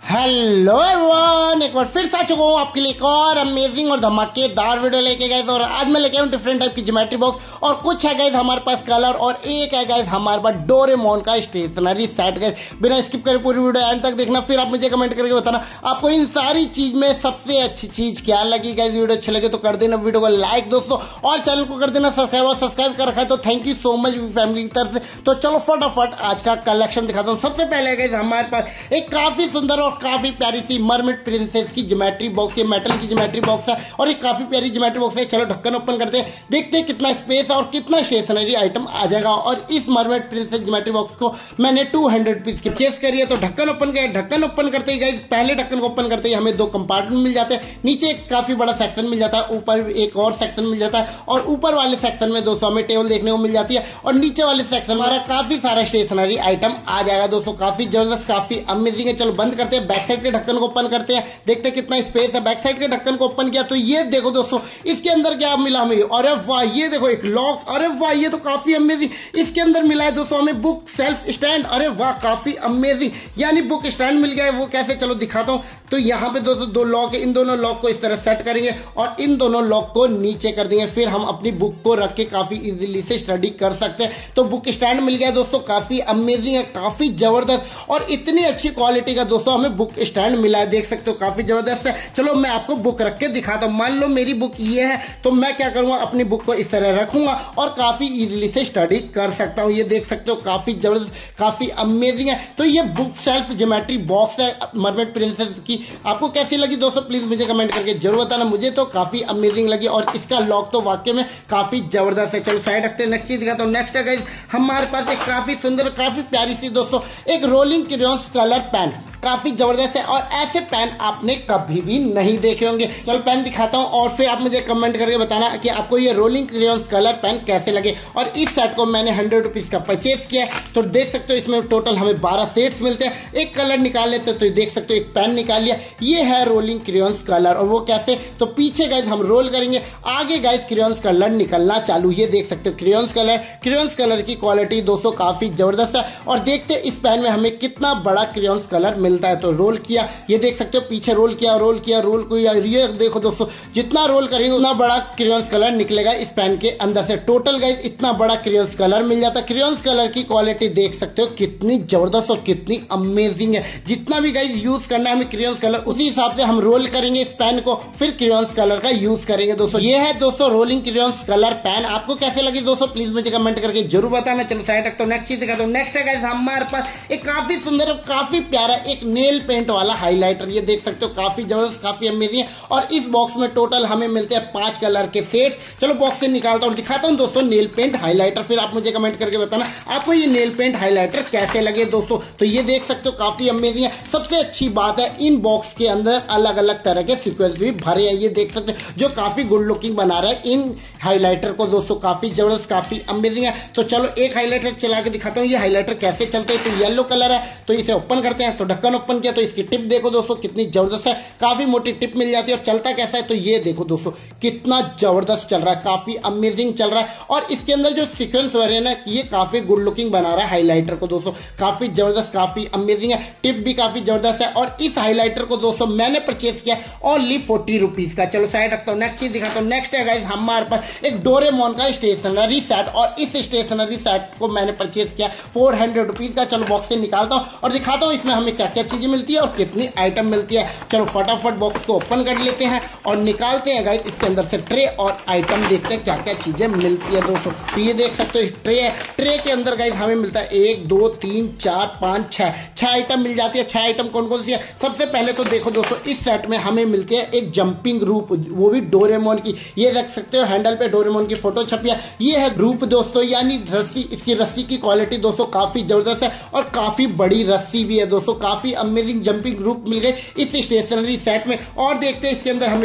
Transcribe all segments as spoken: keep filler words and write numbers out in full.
Hello everyone, एक बार फिर से आ चुका हूँ आपके लिए एक और अमेजिंग और धमाकेदार वीडियो लेके गए। और आज मैं लेके आया हूँ डिफरेंट टाइप की ज्योमेट्री बॉक्स और कुछ है गाइस हमारे पास कलर और एक है गाइस हमारे पास डोरेमोन का स्टेशनरी सेट। गाइस बिना स्किप करे पूरी वीडियो एंड तक देखना, फिर आप मुझे कमेंट करके बताना आपको इन सारी चीज में सबसे अच्छी चीज क्या लगी। गाइस वीडियो अच्छी लगे तो कर देना वीडियो को लाइक दोस्तों, और चैनल को कर देना सब्सक्राइब, और सब्सक्राइब कर रखा है तो thank you so much family की तरफ से। तो चलो फटाफट आज का कलेक्शन दिखाता हूँ। सबसे पहले गाइस हमारे पास एक काफी सुंदर और काफी प्यारी सी मरमेड प्रिंसेस की ज्योमेट्री बॉक्स, ये मेटल की ज्योमेट्री बॉक्स है और एक काफी प्यारी ज्योमेट्री बॉक्स है। चलो ढक्कन ओपन करते हैं, देखते हैं कितना स्पेस है और कितना स्टेशनरी आइटम आ जाएगा। और इस मरमेड प्रिंसेस ज्योमेट्री बॉक्स को मैंने टू हंड्रेड रुपीज की परचेस करी है। तो ढक्कन ओपन किया, ढक्कन ओपन करते ही गाइस पहले ढक्कन को ओपन करते ही हमें दो कंपार्टमेंट मिल जाते हैं। नीचे एक काफी बड़ा सेक्शन मिल जाता है, ऊपर एक और सेक्शन मिल जाता है, और ऊपर वाले सेक्शन में दोस्तों हमें टेबल देखने को मिल जाती है, और नीचे वाले सेक्शन में हमारा काफी सारा स्टेशनरी आइटम आ जाएगा दोस्तों। काफी जबरदस्त, काफी अमेजिंग है। चलो बंद करते हैं, बैक साइड के ढक्कन को ओपन करते हैं, देखते हैं कितना स्पेस है। बैक साइड के ढक्कन को ओपन किया तो ये देखो दोस्तों इसके अंदर क्या मिला हमें। अरे वाह, ये देखो एक लॉक। अरे वाह, ये तो काफी अमेजिंग। इसके अंदर मिला है दोस्तों हमें बुक सेल्फ स्टैंड। अरे वाह, काफी अमेजिंग, यानी बुक स्टैंड मिल गया है। वो कैसे, चलो दिखाता हूं। तो यहाँ पे दोस्तों दो लॉक है, इन दोनों लॉक को इस तरह सेट करेंगे और इन दोनों लॉक को नीचे कर देंगे, फिर हम अपनी बुक को रख के काफी इजीली से स्टडी कर सकते हैं। तो बुक स्टैंड मिल गया दोस्तों, काफी अमेजिंग है, काफी जबरदस्त, और इतनी अच्छी क्वालिटी का दोस्तों हमें बुक स्टैंड मिला है, देख सकते हो काफी जबरदस्त है। चलो मैं आपको बुक रख के दिखाता हूं। मान लो मेरी बुक ये है तो मैं क्या करूंगा, अपनी बुक को इस तरह रखूंगा और काफी इजीली से स्टडी कर सकता हूं। ये देख सकते हो काफी जबरदस्त, काफी अमेजिंग है। तो ये बुक सेल्फ ज्योमेट्री बॉक्स है मरमेड प्रिंसेस की। आपको कैसी लगी दोस्तों प्लीज मुझे कमेंट करके जरूर बताना। मुझे तो काफी अमेजिंग लगी और इसका लॉक तो वाकई में काफी जबरदस्त है। चलो साइड रखते हैं, नेक्स्ट चीज दिखाता हूं। नेक्स्ट है गाइस हमारे पास एक काफी सुंदर, काफी प्यारी सी दोस्तों एक रोलिंग क्रेयॉन्स कलर पेन, काफी जबरदस्त है, और ऐसे पेन आपने कभी भी नहीं देखे होंगे। चलो पेन दिखाता हूं और फिर आप मुझे कमेंट करके बताना कि आपको ये रोलिंग क्रेयॉन्स कलर पेन कैसे लगे। और इस सेट को मैंने हंड्रेड रुपीज का परचेज किया है। तो देख सकते हो इसमें टोटल हमें बारह सेट्स मिलते हैं। एक कलर निकाल लेते हैं तो देख सकते हो एक पेन निकाल लिया, ये है रोलिंग क्रेयॉन्स कलर। और वो कैसे, तो पीछे गाइस हम रोल करेंगे, आगे गाइस क्रेयॉन्स कलर निकलना चालू। ये देख सकते हो क्रेयॉन्स कलर, क्रेयॉन्स कलर की क्वालिटी दोस्तों काफी जबरदस्त है। और देखते इस पेन में हमें कितना बड़ा क्रेयॉन्स कलर मिलता है। तो रोल किया, ये देख सकते हो पीछे रोल किया, रोल किया, रोल किया, ये देखो दोस्तों जितना रोल करेंगे उतना बड़ा क्रेयॉन्स कलर निकलेगा इस पेन के अंदर से। टोटल गाइस इतना बड़ा क्रेयॉन्स कलर मिल जाता है। क्रेयॉन्स कलर की क्वालिटी देख सकते हो कितनी जबरदस्त और कितनी अमेजिंग है। जितना भी गाइस यूज करना है हमें क्रेयॉन्स कलर, उसी हिसाब से हम रोल करेंगे इस पेन को, फिर क्रेयॉन्स कलर का यूज करेंगे दोस्तों। ये है दोस्तों रोलिंग क्रेयॉन्स कलर पेन। आपको कैसे लगी दोस्तों प्लीज मुझे कमेंट करके जरूर बताना। चलो साइड रखता हूं, नेक्स्ट चीज दिखाता हूं। नेक्स्ट है गाइस हमारे पास एक काफी सुंदर और काफी प्यारा एक नेल पेंट वाला हाइलाइटर। ये देख सकते हो काफी जबरदस्त, काफी अमेजिंग है। और इस बॉक्स में टोटल हमें मिलते हैं पांच कलर के सेट। चलो बॉक्स से निकालता हूं, दिखाता हूं दोस्तों नेल पेंट हाइलाइटर, फिर आप मुझे कमेंट करके बताना आपको ये नेल पेंट हाइलाइटर कैसे लगे दोस्तों। तो ये देख सकते हो काफी अमेजिंग है। सबसे अच्छी बात है इन बॉक्स के अंदर अलग अलग तरह के सीक्वेंस भी भरे हैं, ये देख सकते हैं, जो काफी गुड लुकिंग बना रहा है इन हाइलाइटर को दोस्तों। काफी जबरदस्त, काफी अमेजिंग है। तो चलो एक हाइलाइटर चला के दिखाता हूं ये हाइलाइटर कैसे चलते हैं। तो येलो कलर है तो इसे ओपन करते हैं, तो ढक्कन ओपन किया तो इसकी टिप देखो दोस्तों कितनी जबरदस्त है, काफी मोटी टिप मिल जाती है। और चलता कैसा है तो ये देखो दोस्तों कितना जबरदस्त चल रहा है, काफी अमेजिंग चल रहा है। और इसके अंदर जो सीक्वेंस बने ना ये काफी गुड लुकिंग बना रहा है हाइलाइटर को दोस्तों, काफी जबरदस्त, काफी अमेजिंग है। टिप भी काफी जबरदस्त है। और इस हाइलाइटर को दोस्तों मैंने परचेज किया ओनली फोर्टी रुपीज का। चलो साइड रखता हूँ, नेक्स्ट चीज दिखाता हूँ। नेक्स्ट है गाइस हमारे पास एक डोरेमोन का स्टेशनरी सेट, और इस स्टेशनरी सेट को मैंने परचेज किया फोर हंड्रेड रुपीज का। चलो बॉक्स से निकालता हूँ और दिखाता हूँ इसमें हमें क्या क्या चीजें मिलती है और कितनी आइटम मिलती है। चलो फटाफट बॉक्स को ओपन कर लेते हैं और निकालते हैं गाइस इसके अंदर से ट्रे और आइटम, देखते हैं क्या क्या चीजें मिलती है दोस्तों। तो ये देख सकते हो ट्रे है, ट्रे के अंदर गाइस हमें मिलता है एक दो तीन चार पाँच छह छह आइटम मिल जाती है। छह आइटम कौन कौन सी है, सबसे पहले तो देखो दोस्तों इस सेट में हमें मिलती है एक जंपिंग रूप, वो भी डोरेमोन की। ये देख सकते हो हैंडल पे डोरेमोन की फोटो छपी है। ये है रूप दोस्तों, यानी रस्सी, इसकी रस्सी की क्वालिटी दोस्तों काफी जबरदस्त है और काफी बड़ी रस्सी भी है दोस्तों। काफी अमेजिंग जंपिंग रूप मिल गई इस स्टेशनरी सेट में। और देखते हैं इसके अंदर हमें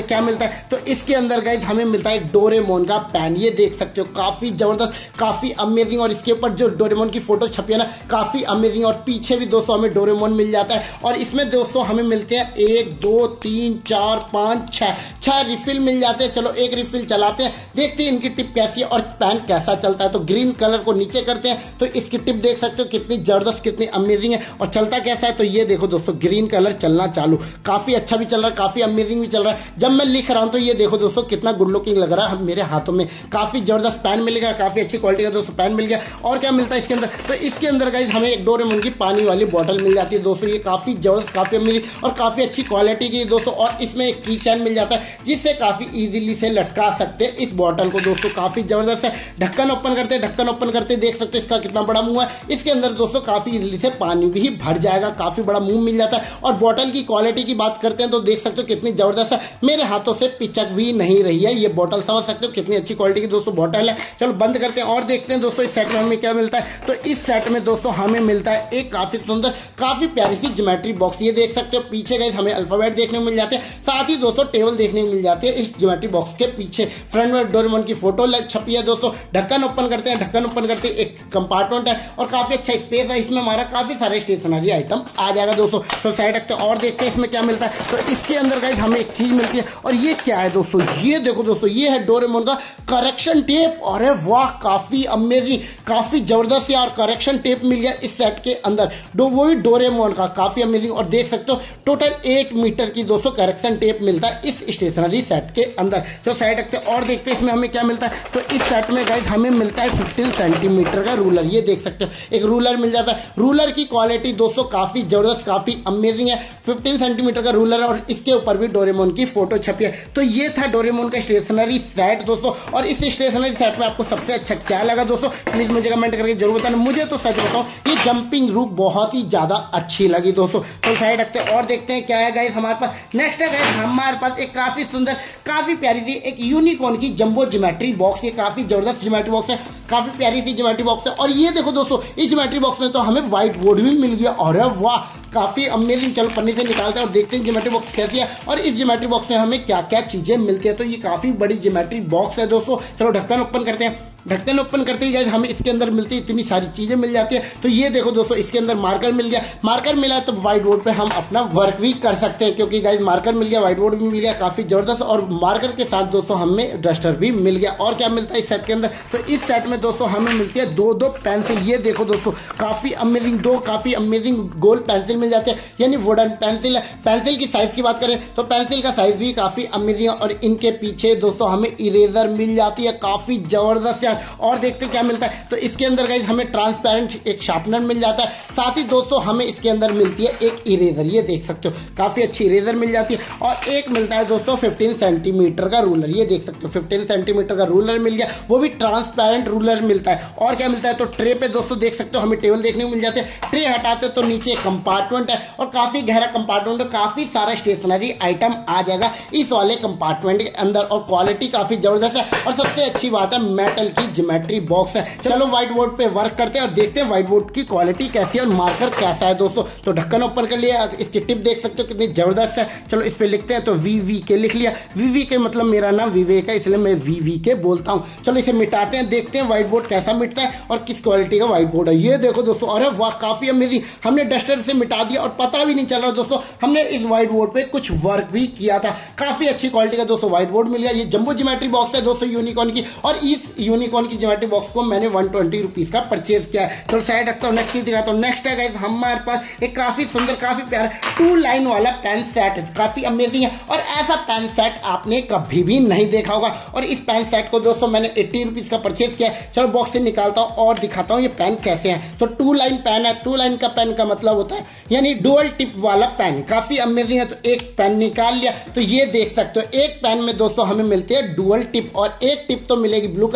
क्या मिलता है, तो इसके अंदर गाइज हमें मिलता है एक डोरेमोन का पेन। ये देख सकते हो काफी जबरदस्त, काफी अमेजिंग, और इसके ऊपर जो डोरेमोन की फोटो छपी है ना, काफी अमेजिंग। और पीछे भी दोस्तों हमें डोरेमोन मिल जाता है। और इसमें दोस्तों हमें मिलते हैं एक दो तीन चार पाँच छः छः रिफिल मिल जाते हैं। चलो एक रिफिल चलाते हैं, देखते हैं इनकी टिप कैसी है और पेन कैसा चलता है। तो ग्रीन कलर को नीचे करते हैं, तो इसकी टिप देख सकते हो कितनी जबरदस्त, कितनी अमेजिंग है। और चलता कैसा है, तो ये देखो दोस्तों ग्रीन कलर चलना चालू, काफी अच्छा भी चल रहा है, काफी अमेजिंग भी चल रहा है। जब मैं लिख रहा हूं तो ये देखो दोस्तों कितना गुड लुकिंग लग रहा है मेरे हाथों में। काफी जबरदस्त पेन मिलेगा, काफी अच्छी क्वालिटी का दोस्तों पेन मिल गया। और क्या मिलता है इसके अंदर, तो इसके अंदर गाइस हमें एक डोरेमोन की पानी वाली बोतल मिल जाती है दोस्तों। ये काफी जबरदस्त, काफी अमेजिंग और काफी अच्छी क्वालिटी की दोस्तों। और इसमें एक की चैन मिल जाता है जिससे काफी इजीली से लटका सकते हैं इस बोतल को दोस्तों। काफी जबरदस्त है। ढक्कन ओपन करते ढक्कन ओपन करते देख सकते हैं इसका कितना बड़ा मुंह है। इसके अंदर दोस्तों काफी इजीली से पानी भी भर जाएगा, काफी बड़ा मुंह मिल जाता है। और बोतल की क्वालिटी की बात करते हैं तो देख सकते हो कितनी जबरदस्त है, मेरे हाथों से पिचक भी नहीं रही है ये बोतल। समझ सकते हो कितनी अच्छी क्वालिटी की दोस्तों बोतल है। चलो बंद करते हैं और देखते हैं दोस्तों इस सेट में हमें क्या मिलता है। तो इस सेट में दोस्तों हमें मिलता है एक काफी सुंदर, काफी प्यारी सी ज्योमेट्री बॉक्स। ये देख सकते हो पीछे गाइस हमें अल्फाबेट देखने को मिल जाते हैं, साथ ही दोस्तों टेबल देखने को मिल जाती है इस ज्योमेट्री बॉक्स के पीछे। फ्रंट में डोरेमोन की फोटो छपी है दोस्तों। ढक्कन ओपन करते हैं, ढक्कन ओपन करते एक कंपार्टमेंट है और काफी अच्छा स्पेस है इसमें। हमारा काफी सारे स्टेशनरी आइटम आ जाएगा दोस्तों। तो साइड रखते हैं और देखते हैं इसमें क्या मिलता है। तो इसके अंदर गाइस हमें एक चीज मिलती है, और ये क्या है दोस्तों, ये देखो दोस्तों ये है डोरेमोन का करेक्शन टेप। अरे वाह, काफी अमेजिंग, काफी जबरदस्त यार, करेक्शन टेप मिल गया इस सेट के अंदर, दो वो भी डोरेमोन का, काफी अमेजिंग। और देख सकते हो टोटल एट मीटर की दोस्तों करेक्शन टेप मिलता है इस स्टेशनरी सेट के अंदर। तो साइड रखते हैं और देखते हैं इसमें हमें क्या मिलता है। तो इस सेट में गाइस हमें मिलता है फिफ्टीन सेंटीमीटर का रूलर। ये देख सकते हो एक रूलर मिल जाता है। रूलर की क्वालिटी दोस्तों काफी जबरदस्त, काफी अमेजिंग है। फिफ्टीन सेंटीमीटर का रूलर है और इसके ऊपर भी डोरेमोन की फोटो छपी है। तो ये था डोरेमोन का स्टेशनरी सेट दोस्तों। और इस स्टेशनरी सेट में आपको सबसे अच्छा क्या लगा दोस्तों, प्लीज मुझे कमेंट करके जरूर बताना। मुझे तो सच बताऊं ये जंपिंग रूप बहुत ही ज्यादा अच्छी लगी दोस्तों। तो साइड रखते हैं और देखते हैं क्या है गाइस हमारे पास। नेक्स्ट है गाइस हमारे पास एक काफी सुंदर, काफी प्यारी सी एक यूनिकॉर्न की जंबो ज्योमेट्री बॉक्स। ये काफी जबरदस्त ज्योमेट्री बॉक्स है, काफी प्यारी सी ज्योमेट्री बॉक्स है। और ये देखो दोस्तों इस ज्योमेट्री बॉक्स में तो हमें व्हाइट बोर्ड भी मिल गया। अरे वाह, काफी अमेजिंग। चलो पन्नी से निकालते हैं और देखते हैं ज्योमेट्री बॉक्स कैसी है और इस ज्योमेट्री बॉक्स में हमें क्या क्या चीजें मिलती है। तो ये काफी बड़ी ज्योमेट्री बॉक्स है दोस्तों। चलो ढक्कन ओपन करते हैं। ढक्कन ओपन करते ही गाइस हमें इसके अंदर मिलती है इतनी सारी चीजें मिल जाती है। तो ये देखो दोस्तों इसके अंदर मार्कर मिल गया। मार्कर मिला तो व्हाइट बोर्ड पे हम अपना वर्क भी कर सकते हैं, क्योंकि गाइस मार्कर मिल गया, व्हाइट बोर्ड भी मिल गया, काफी जबरदस्त। और मार्कर के साथ दोस्तों हमें डस्टर भी मिल गया। और क्या मिलता है इस सेट के अंदर, तो इस सेट में दोस्तों हमें मिलती है दो दो पेंसिल। ये देखो दोस्तों काफी अमेजिंग, दो काफी अमेजिंग गोल पेंसिल मिल जाते हैं, यानी वुडन पेंसिल है। पेंसिल की साइज की बात करें तो पेंसिल का साइज भी काफी अमेजिंग है। और इनके पीछे दोस्तों हमें इरेजर मिल जाती है, काफी जबरदस्त यार। और देखते क्या मिलता है, तो इसके अंदर गाइस हमें ट्रांसपेरेंट एक शार्पनर मिल जाता है, साथ ही दोस्तों हमें इसके अंदर मिलती है एक इरेजर। ये देख सकते हो काफी अच्छी इरेजर मिल जाती है। और एक मिलता है दोस्तों फिफ्टीन सेंटीमीटर का रूलर। ये देख सकते हो फिफ्टीन सेंटीमीटर का रूलर मिल गया, वो भी ट्रांसपेरेंट रूलर मिलता है। और क्या मिलता है, तो ट्रे पे दोस्तों देख सकते हो हमें टेबल देखने को मिल जाते हैं। ट्रे हटाते तो नीचे कंपार्टमेंट है और काफी गहरा कंपार्टमेंट है, काफी सारा स्टेशनरी आइटम आ जाएगा इस वाले कंपार्टमेंट के अंदर। और क्वालिटी काफी जबरदस्त है। और सबसे अच्छी बात है मेटल की ज्योमेट्री बॉक्स है। चलो व्हाइट बोर्ड पे वर्क करते हैं और देखते हैं व्हाइट बोर्ड की क्वालिटी कैसी है और मार्कर कैसा है दोस्तों। तो ढक्कन ओपन कर लिया, इसकी टिप देख सकते हो कितनी जबरदस्त है। चलो इस पे लिखते हैं, तो वी वी के लिख लिया। वी वी के मतलब मेरा नाम विवेक है, इसलिए मैं वी वी के बोलता हूँ। चलो इसे मिटाते हैं, देखते हैं व्हाइट बोर्ड कैसा मिटता है और किस क्वालिटी का व्हाइट बोर्ड है। ये देखो दोस्तों, अरे वाह काफी अमेजिंग। हमने डस्टर से मिटा दिया और पता भी नहीं चल रहा दोस्तों हमने इस व्हाइट बोर्ड पे कुछ वर्क भी किया था। काफी अच्छी क्वालिटी का दोस्तों व्हाइट बोर्ड मिल गया। ये जंबो ज्योमेट्री बॉक्स है दोस्तों यूनिकॉर्न की, और इस यूनिकॉर्न की ज्योमेट्री बॉक्स को मैंने वन ट्वेंटी रुपीज का परचेज किया है। तो साइड रखता हूँ, नेक्स्ट चीज दिखाता हूँ। नेक्स्ट है गाइस हमारे पास एक काफी सुंदर, काफी प्यारा टू लाइन वाला पेन सेट है, काफी अमेजिंग है। और ऐसा पेन सेट आपने कभी भी नहीं देखा होगा। और इस पेन सेट को दोस्तों मैंने एट्टी रुपीज का परचेज किया है। चलो बॉक्स से निकालता हूँ और दिखाता हूँ ये पेन कैसे है। तो टू लाइन पेन है। टू लाइन का पेन का मतलब होता है यानी डुअल टिप वाला पेन, काफी अमेजिंग है। तो एक पेन निकाल लिया, तो ये देख सकते हो एक पेन में दोस्तों हमें मिलती है डुअल टिप, और एक टिप तो मिलेगी ब्लू कलर की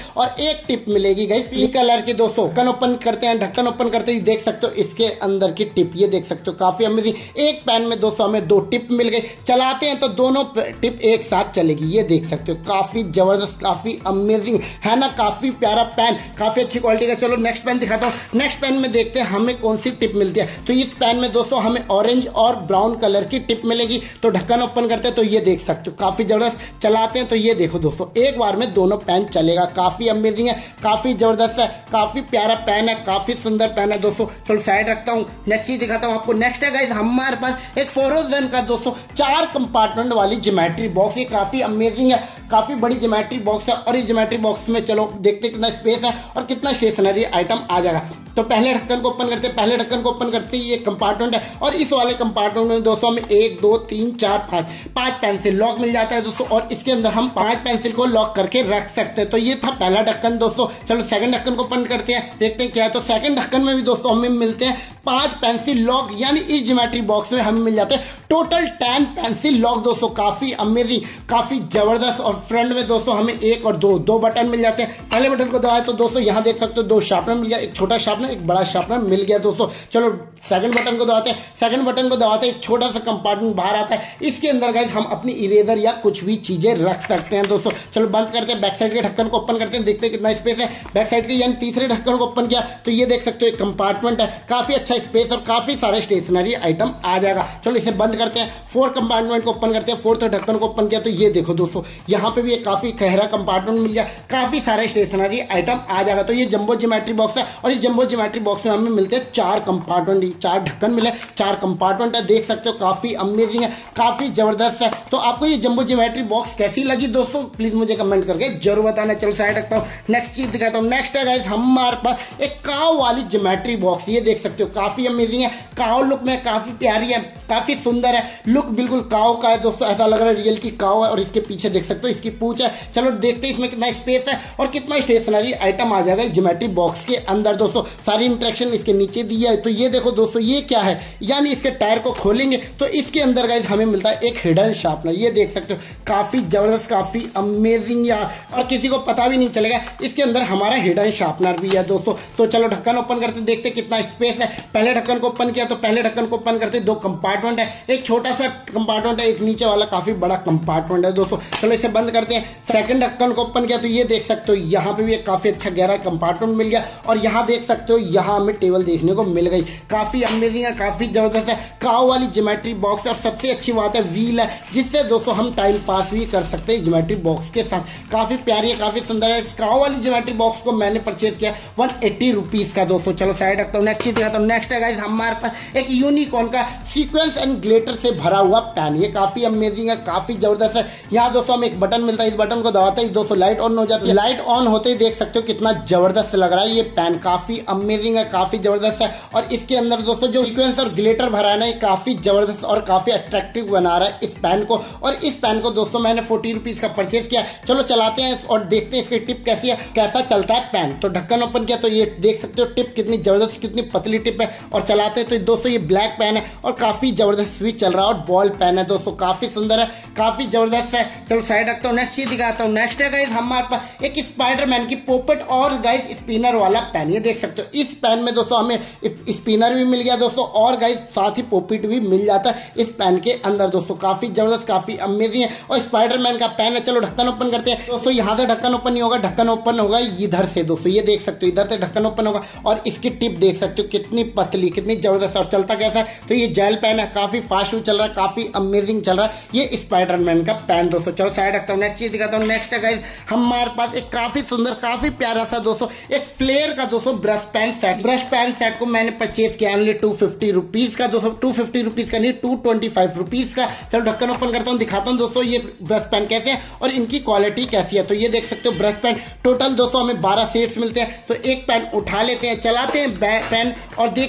और एक टिप मिलेगी गाइस पीले कलर की दोस्तों। ढक्कन ओपन करते हैं, ढक्कन ओपन करते ही देख सकते हो इसके अंदर की टिप, ये देख सकते हो काफी अमेजिंग। एक पैन में दोस्तों हमें दो टिप मिल गई, चलाते हैं तो दोनों टिप एक साथ चलेगी, ये देख सकते हो काफी जबरदस्त, काफी अमेजिंग है ना, काफी प्यारा पैन, काफी अच्छी क्वालिटी का। चलो नेक्स्ट पैन दिखाता हूँ। नेक्स्ट पैन में देखते हैं हमें कौन सी टिप मिलती है। तो इस पैन में दोस्तों हमें ऑरेंज और ब्राउन कलर की टिप मिलेगी। तो ढक्कन ओपन करते हैं तो ये देख सकते हो काफी जबरदस्त, चलाते हैं तो ये देखो दोस्तों एक बार में दोनों पैन चलेगा, काफी अमेजिंग है, काफी जबरदस्त है, काफी प्यारा पैन है, काफी सुंदर पैन है दोस्तों। चलो साइड रखता हूँ, नेक्स्ट चीज दिखाता हूँ आपको। नेक्स्ट है गाइस हमारे पास एक फोरोजन का दोस्तों चार कंपार्टमेंट वाली ज्योमेट्री बॉक्स, ये काफी अमेजिंग है, काफी बड़ी ज्योमेट्री बॉक्स है। और इस ज्योमेट्री बॉक्स में चलो देखते कितना स्पेस है और कितना स्टेशनरी आइटम आ जाएगा। तो पहले ढक्कन को ओपन करते हैं, पहले ढक्कन को ओपन करते ही ये कंपार्टमेंट है और इस वाले कंपार्टमेंट में दोस्तों हमें एक दो तीन चार पांच पांच पेंसिल लॉक मिल जाता है दोस्तों। और इसके अंदर हम पांच पेंसिल को लॉक करके रख सकते हैं। तो ये था पहला ढक्कन दोस्तों। चलो सेकंड ढक्कन को ओपन करते हैं, देखते हैं क्या है। तो सेकंड ढक्कन में भी दोस्तों हमें मिलते हैं पांच पेंसिल लॉक, यानी इस ज्योमेट्री बॉक्स में हमें मिल जाते हैं टोटल टेन पेंसिल लॉक दोस्तों, काफी अमेजिंग, काफी जबरदस्त। और फ्रंट में दोस्तों हमें एक और दो दो बटन मिल जाते हैं। पहले बटन को दबाए तो दोस्तों यहाँ देख सकते हो दो शार्पनर मिल गया, एक छोटा शार्पनर एक बड़ा शार्पनर मिल गया दोस्तों। चलो सेकंड बटन को दबाते हैं, सेकंड बटन को दबाते एक छोटा सा कंपार्टमेंट बाहर आता है। इसके अंदर गाइस हम अपनी इरेजर या कुछ भी चीजें रख सकते हैं दोस्तों। चलो बंद करते हैं, बैक साइड के ढक्कन को ओपन करते हैं, देखते हैं कितना स्पेस है। बैक साइड के यानी तीसरे ढक्कन को ओपन किया तो ये देख सकते हो एक कंपार्टमेंट है, काफी अच्छा स्पेस और काफी सारे स्टेशनरी आइटम आ जाएगा। चलो इसे बंद करते हैं, फोर्थ कंपार्टमेंट को ओपन करते हैं, फोर्थ ढक्कन को ओपन किया तो ये देखो दोस्तों यहाँ पे भी एक काफी गहरा कंपार्टमेंट मिल गया, काफी सारे स्टेशनरी आइटम आ जाएगा। तो ये जंबो ज्योमेट्री बॉक्स है और इस जंबो ज्योमेट्री बॉक्स में हमें मिलते हैं चार कंपार्टमेंट, चार ढक्कन मिले, चार कंपार्टमेंट है, देख सकते हो काफी अमेजिंग है, काफी जबरदस्त है। तो आपको ये जंबो ज्योमेट्री बॉक्स कैसी लगी दोस्तों प्लीज मुझे कमेंट करके जरूर बताना। चलो साइड रखता हूँ, नेक्स्ट चीज दिखाता हूँ। नेक्स्ट है गाइस हमारे पास एक काव वाली ज्योमेट्री बॉक्स, ये देख सकते हो काफी अमेजिंग है, काव लुक में काफी प्यारी है, काफी सुंदर है, लुक बिल्कुल काव का है दोस्तों, ऐसा लग रहा है रियल की काव है। और इसके पीछे देख सकते हो इसकी पूंछ है। चलो देखते हैं इसमें कितना स्पेस है और कितना स्टेशनरी आइटम आ जाएगा इस ज्योमेट्री बॉक्स के अंदर दोस्तों। सारी इंटरेक्शन इसके नीचे दी है। तो ये देखो दोस्तों ये क्या है, यानी इसके टायर को खोलेंगे तो इसके अंदर गाइस हमें मिलता है एक हिडन शार्पनर, ये देख सकते हो काफी जबरदस्त, काफी अमेजिंग यार, और किसी को पता भी नहीं चलेगा इसके अंदर हमारा हिडन शार्पनर भी है दोस्तों। तो चलो ढक्कन ओपन करते देखते कितना स्पेस है। पहले ढक्कन को ओपन किया तो पहले ढक्कन को ओपन करते दो कंपार्टमेंट है, एक छोटा सा कंपार्टमेंट है, एक नीचे वाला काफी बड़ा कंपार्टमेंट है दोस्तों। चलो इसे बंद करते हैं। सेकंड ढक्कन को ओपन किया तो ये देख सकते हो यहाँ पे भी एक काफी अच्छा गहरा कंपार्टमेंट मिल गया और यहाँ देख सकते हो यहाँ हमें टेबल देखने को मिल गई, काफी अमेजिंग है, काफी जबरदस्त है, काव वाली ज्योमेट्री बॉक्स। और सबसे अच्छी बात है व्हील है, जिससे दोस्तों हम टाइम पास भी कर सकते हैं ज्योमेट्री बॉक्स के साथ, काफी प्यारी है, काफी सुंदर है। इस काव वाली ज्योमेट्री बॉक्स को मैंने परचेज किया वन एट्टी रुपीज का दोस्तों। चलो साइड रखता हूँ, नेक्स्ट चीज दिखाता हूँ। नेक्स्ट है गाइस हमारे पास एक यूनिकॉर्न का सीक्वेंस एंड ग्लिटर से भरा हुआ पैन, ये काफी अमेजिंग है, काफी जबरदस्त है। यहाँ दोस्तों हम एक बटन मिलता है, इस बटन को दबाते ही दोस्तों लाइट ऑन हो जाती है। लाइट ऑन होते ही देख सकते हो कितना जबरदस्त लग रहा है ये पैन, काफी अमेजिंग है, काफी जबरदस्त है। और इसके अंदर दोस्तों जो सीक्वेंस और ग्लिटर भरा है ना, ये काफी जबरदस्त और काफी अट्रैक्टिव बना रहा है इस पैन को। और इस पैन को दोस्तों मैंने फोर्टी रुपीज का परचेज किया। चलो चलाते हैं और देखते हैं इसकी टिप कैसी है, कैसा चलता है पैन। तो ढक्कन ओपन किया तो ये देख सकते हो टिप कितनी जबरदस्त, कितनी पतली टिप है। और चलाते हैं तो दोस्तों ये ब्लैक पैन है और काफी जबरदस्त स्विच चल रहा है और बॉल पैन है दोस्तों, काफी सुंदर है, काफी जबरदस्त है। चलो साइड रखता हूँ, नेक्स्ट चीज दिखाता हूँ। नेक्स्ट है गाइस हमारे पास एक स्पाइडरमैन की पोपेट और गाइस स्पिनर वाला पैन, ये देख सकते हो इस पैन में दोस्तों हमें स्पिनर भी मिल गया दोस्तों और गाइस साथ ही पोपेट भी मिल जाता है इस पैन के अंदर दोस्तों, काफी जबरदस्त, काफी अमेजिंग है और स्पाइडरमैन का पैन है। चलो ढक्कन ओपन करते हैं दोस्तों। यहाँ से ढक्कन ओपन नहीं होगा, ढक्कन ओपन होगा इधर से दोस्तों, ये देख सकते हो इधर से ढक्कन ओपन होगा और इसकी टिप देख सकते हो कितनी पतली, कितनी जबरदस्त। और चलता कैसा है तो ये जेल पैन है, काफी फास्ट भी चल रहा है, काफी अमेजिंग चल रहा है ये स्पाइडरमैन का पैन दोस्तों। चलो साइड रखता हूँ, नेक्स्ट चीज दिखाता हूँ। नेक्स्ट है गाइस हमारे पास एक काफी सुंदर, काफी प्यारा सा दोस्तों एक फ्लेयर का दोस्तों brush pen set. Brush pen set को मैंने परचेज किया ओनली टू फिफ्टी रुपीज का दोस्तों, टू फिफ्टी रुपीज का नहीं टू ट्वेंटी फाइव रुपीज का। चलो ढक्कन ओपन करता हूँ, दिखाता हूँ दोस्तों ये ब्रश पैन कैसे है और इनकी क्वालिटी कैसी है। तो ये देख सकते हो ब्रश पैन टोटल दोस्तों हमें बारह सेट्स मिलते हैं। तो एक पैन उठा लेते हैं, चलाते हैं पैन और देख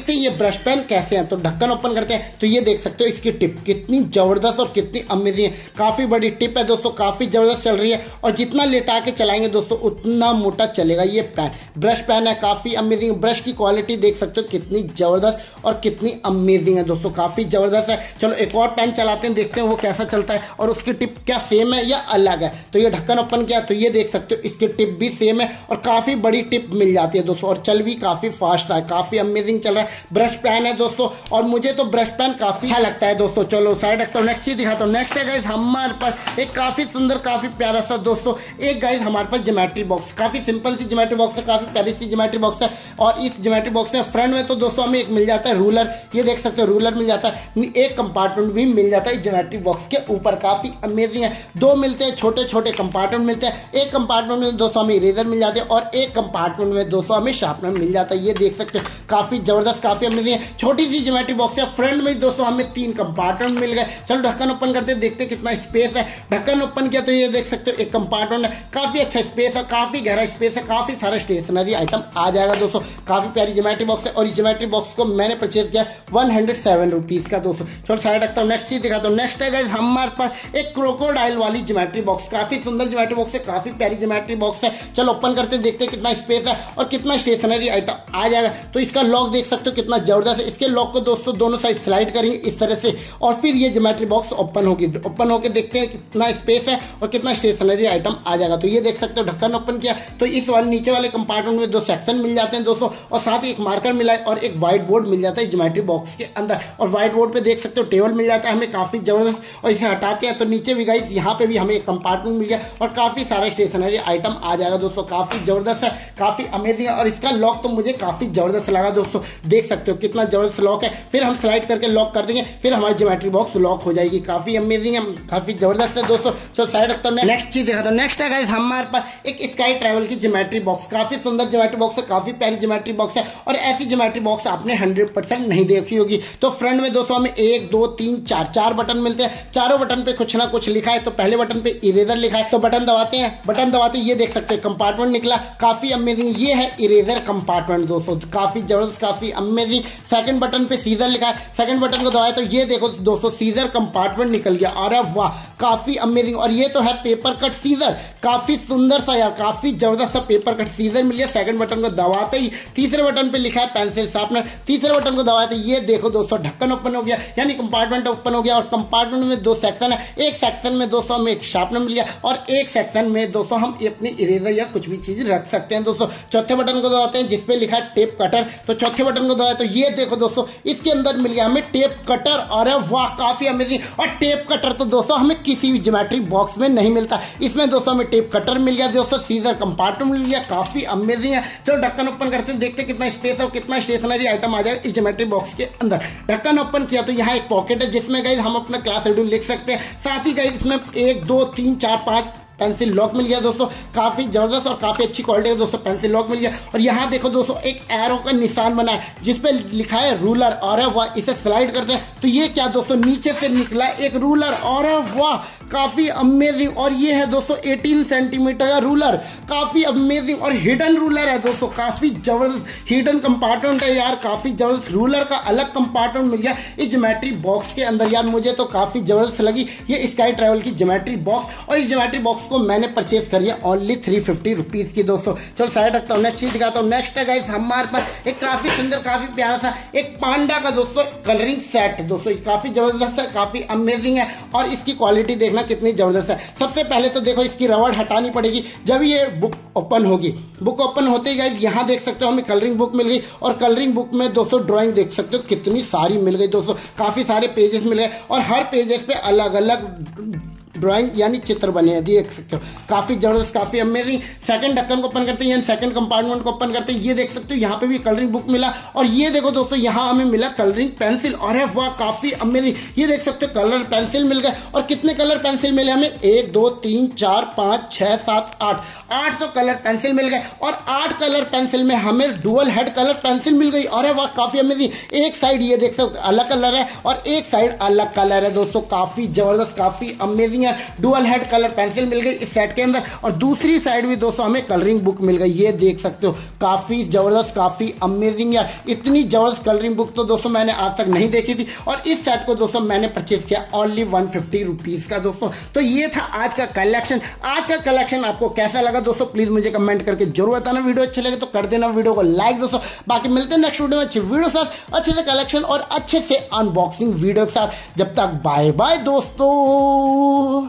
देखते हैं ये ब्रश पेन कैसे हैं। तो ढक्कन ओपन करते हैं तो ये देख सकते हो इसकी टिप कितनी जबरदस्त और कितनी अमेजिंग है। काफी बड़ी टिप है दोस्तों, काफी जबरदस्त चल रही है और जितना लेटा के चलाएंगे दोस्तों उतना मोटा चलेगा ये पेन। ब्रश पेन है, काफी अमेजिंग। ब्रश की क्वालिटी देख सकते हो कितनी जबरदस्त और कितनी अमेजिंग है दोस्तों, काफी जबरदस्त है। चलो एक और पेन चलाते हैं, देखते हैं वो कैसा चलता है और उसकी टिप क्या सेम है या अलग है। तो ये ढक्कन ओपन किया तो ये देख सकते हो इसकी टिप भी सेम है और काफी बड़ी टिप मिल जाती है दोस्तों और चल भी काफी फास्ट है, काफी अमेजिंग चल रहा है। ब्रश पेन है दोस्तों और मुझे तो ब्रश पेन काफी अच्छा लगता है दोस्तों। चलो साइड रखता हूँ, नेक्स्ट चीज दिखाता हूँ। नेक्स्ट है गाइस हमारे पास एक काफी सुंदर काफी प्यारा सा दोस्तों एक गाइस हमारे पास ज्योमेट्री बॉक्स, काफी सिंपल सी ज्योमेट्री बॉक्स है, काफी प्यारी सी ज्योमेट्री बॉक्स है। और इस ज्योमेट्री बॉक्स में फ्रंट में तो दोस्तों हमें एक मिल जाता है रूलर, ये देख सकते हो रूलर मिल जाता है, एक कंपार्टमेंट भी मिल जाता है ज्योमेट्री बॉक्स के ऊपर, काफी अमेजिंग है। दो मिलते हैं, छोटे छोटे कंपार्टमेंट मिलते हैं। एक कंपार्टमेंट में दोस्तों हमें इरेजर मिल जाते हैं और एक कंपार्टमेंट में दोस्तों हमें शार्पनर मिल जाता है, ये देख सकते हो काफी जबरदस्त काफी अमेजिंग है। छोटी सी ज्योमेट्री बॉक्स है, फ्रंट में दोस्तों हमें तीन कंपार्टमेंट मिल गए। चलो ढक्कन ओपन करते हैं, देखते हैं कितना स्पेस है। ढक्कन ओपन किया तो ये देख सकते हो एक कंपार्टमेंट है, काफी अच्छा स्पेस है, काफी गहरा स्पेस है, काफी सारा स्टेशनरी आइटम आ जाएगा दोस्तों। काफी प्यारी ज्योमेट्री बॉक्स है और इस ज्योमेट्री बॉक्स को मैंने परचेज किया वन हंड्रेड सेवन रुपीज का दोस्तों। चलो साइड रखता हूँ, नेक्स्ट चीज दिखाता हूँ। नेक्स्ट है गाइस हमारे पास एक क्रोकोडाइल वाली ज्योमेट्री बॉक्स, काफी सुंदर ज्योमेट्री बॉक्स है, काफी प्यारी ज्योमेट्री बॉक्स है। चलो ओपन करते हैं, देखते हैं कितना स्पेस है और कितना स्टेशनरी आइटम आ जाएगा। तो इसका लॉक देख सकते हो कितना जबरदस्त है। इसके लॉक को दोस्तों दोनों साइड स्लाइड करेंगे इस तरह से और फिर ये ज्योमेट्री बॉक्स ओपन होगी। ओपन होकर देखते हैं कितना स्पेस है और कितना स्टेशनरी आइटम आ जाएगा। तो ये देख सकते हो ढक्कन ओपन किया तो इस वाले नीचे वाले कंपार्टमेंट में दो सेक्शन मिल जाते हैं दोस्तों और साथ ही एक मार्कर मिला है और एक व्हाइट बोर्ड मिल जाता है ज्योमेट्री बॉक्स के अंदर। और व्हाइट बोर्ड पे देख सकते हो टेबल मिल जाता है हमें, काफी जबरदस्त। और इसे हटाते हैं तो नीचे भी गाइस यहाँ पे भी हमें एक कंपार्टमेंट मिल गया और काफी सारे स्टेशनरी आइटम आ जाएगा दोस्तों, काफी जबरदस्त है, काफी अमेजिंग है। और इसका लॉक तो मुझे काफी जबरदस्त लगा दोस्तों, देख सकते हो कितना जबरदस्त लॉक है। फिर हम स्लाइड करके लॉक कर देंगे, फिर हमारी ज्योमेट्री बॉक्स लॉक हो जाएगी, काफी अमेजिंग है, काफी जबरदस्त है दोस्तों। चलो साइड रखता हूँ, नेक्स्ट चीज देखा। नेक्स्ट है गाइस हमारे पास एक स्काई ट्रैवल की ज्योमेट्री बॉक्स, काफी सुंदर ज्योमेट्री बॉक्स है, काफी प्यारी ज्योमेट्री बॉक्स है और ऐसी ज्योमेट्री बॉक्स आपने हंड्रेड परसेंट नहीं देखी होगी। तो फ्रंट में दोस्तों हमें एक दो तीन चार चार बटन मिलते हैं, चारों बटन पे कुछ ना कुछ लिखा है। तो पहले बटन पे इरेजर लिखा है तो बटन दबाते हैं, बटन दबाते ये देख सकते हैं कंपार्टमेंट निकला, काफी अमेजिंग। ये है इरेजर कंपार्टमेंट दोस्तों, काफी जबरदस्त काफी अमेजिंग। सेकंड बटन पे सीजर लिखा है, सेकंड बटन को दबाया तो ये देखो दोस्तों सीजर कंपार्टमेंट निकल गया। अरे वाह काफी अमेजिंग। और ये तो है पेपर कट सीजर, काफी सुंदर सा यार, काफी जबरदस्त सा पेपर कट सीजर मिल गया। सेकंड बटन को दबाते ही तीसरे बटन पे लिखा है पेंसिल शार्पनर, तीसरे बटन को दबाते ये देखो दोस्तों ढक्कन ओपन हो गया, यानी कंपार्टमेंट ओपन हो गया। और कंपार्टमेंट में दो सेक्शन है, एक सेक्शन में दोस्तों हमें एक शार्पनर मिल गया और एक सेक्शन में दोस्तों हम अपनी इरेजर या कुछ भी चीज रख सकते हैं दोस्तों। चौथे बटन को दबाते हैं जिसपे लिखा है टेप कटर, तो चौथे बटन को दबाए तो ये देखो दोस्तों इसके अंदर मिल गया हमें टेप कटर। अरे वाह काफी अमेजिंग। और टेप कटर तो दोस्तों हमें किसी भी ज्योमेट्री बॉक्स में नहीं मिलता, इसमें दोस्तों हमें टेप कटर मिल गया दोस्तों, सीजर कंपार्टमेंट मिल गया, काफी अमेजिंग है। चलो ढक्कन ओपन करते हैं, देखते हैं कितना स्पेस और कितना स्टेशनरी आइटम आ जाएगा इस ज्योमेट्री बॉक्स के अंदर। ढक्कन ओपन किया तो यहाँ एक पॉकेट है जिसमें गाइस हम अपना क्लास शेड्यूल लिख सकते हैं, साथ ही गाइस इसमें एक दो तीन चार पांच पेंसिल लॉक मिल गया दोस्तों, काफी जबरदस्त और काफी अच्छी क्वालिटी है दोस्तों, पेंसिल लॉक मिल गया। और यहाँ देखो दोस्तों एक एरो का निशान बना है जिसपे लिखा है रूलर। और वाह इसे स्लाइड करते हैं तो ये क्या दोस्तों नीचे से निकला एक रूलर। और वाह काफी अमेजिंग। और ये है दोस्तों अठारह सेंटीमीटर का रूलर, काफी अमेजिंग और हिडन रूलर है दोस्तों, काफी जबरदस्त हिडन कंपार्टमेंट है यार, काफी जबरदस्त रूलर का अलग कंपार्टमेंट मिल गया इस ज्योमेट्री बॉक्स के अंदर यार, मुझे तो काफी जबरदस्त लगी ये स्काई ट्रैवल की ज्योमेट्री बॉक्स। और इस ज्योमेट्री बॉक्स को मैंने परचेज करी है ओनली थ्री फिफ्टी रुपीज की दोस्तों। चलो साइड रखता हूँ, नेक्स्ट चीज दिखाता हूँ। नेक्स्ट है गाइस हमारे पास एक काफी सुंदर काफी प्यारा सा एक पांडा का दोस्तों कलरिंग सेट दोस्तों, काफी जबरदस्त है, काफी अमेजिंग है और इसकी क्वालिटी देखना कितनी जबरदस्त है। सबसे पहले तो देखो इसकी रबड़ हटानी पड़ेगी जब ये बुक ओपन होगी। बुक ओपन होते ही गाइस यहाँ देख सकते हो हमें कलरिंग बुक मिल गई और कलरिंग बुक में दोस्तों ड्राइंग देख सकते हो कितनी सारी मिल गई दोस्तों, काफी सारे पेजेस मिल गए और हर पेजेस पे अलग अलग ड्राइंग यानी चित्र बने हैं, देख सकते हो काफी जबरदस्त काफी अमेजिंग। सेकंड ढक्कन को ओपन करते हैं, सेकंड कंपार्टमेंट को ओपन करते हैं, ये देख सकते हो यहाँ पे भी कलरिंग बुक मिला और ये देखो दोस्तों यहाँ हमें मिला कलरिंग पेंसिल। और है वाह काफी अमेजिंग, ये देख सकते हो कलर पेंसिल मिल गए। और कितने कलर पेंसिल मिले हमें, एक दो तीन चार पांच छह सात आठ, आठ तो कलर पेंसिल मिल गए और आठ कलर पेंसिल में हमें डुअल हेड कलर पेंसिल मिल गई। और है वाह काफी अमेजिंग, एक साइड ये देख सकते हो अलग कलर है और एक साइड अलग कलर है दोस्तों, काफी जबरदस्त काफी अमेजिंग है। डुअल हेड कलर पेंसिल मिल गई इस सेट के अंदर, और दूसरी साइड भी दोस्तों हमें कलरिंग बुक मिल गई। ये देख सकते हो, काफी जबरदस्त, काफी अमेजिंग यार। इतनी जबरदस्त कलरिंग बुक तो दोस्तों मैंने आज तक नहीं देखी थी। और इस सेट को दोस्तों मैंने परचेज किया ओनली वन फिफ्टी रुपीज का दोस्तों। तो ये था आज का कलेक्शन। आज का कलेक्शन आपको कैसा लगा दोस्तों, प्लीज मुझे कमेंट करके जरूर बताना। वीडियो अच्छे लगे तो कर देना वीडियो को लाइक दोस्तों। बाकी मिलते हैं नेक्स्ट वीडियो में अच्छी वीडियो के साथ, अच्छे से कलेक्शन और अच्छे से अनबॉक्सिंग वीडियो के साथ। जब तक बाय बाय दोस्तों।